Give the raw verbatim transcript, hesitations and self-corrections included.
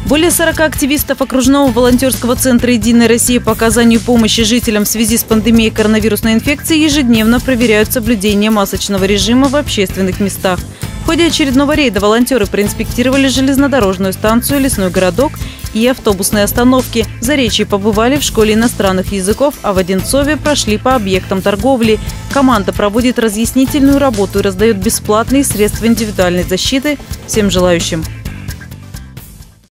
Более сорока активистов окружного волонтерского центра «Единая Россия» по оказанию помощи жителям в связи с пандемией коронавирусной инфекции ежедневно проверяют соблюдение масочного режима в общественных местах. В ходе очередного рейда волонтеры проинспектировали железнодорожную станцию, лесной городок и автобусные остановки. В Заречье побывали в школе иностранных языков, а в Одинцове прошли по объектам торговли. Команда проводит разъяснительную работу и раздает бесплатные средства индивидуальной защиты всем желающим.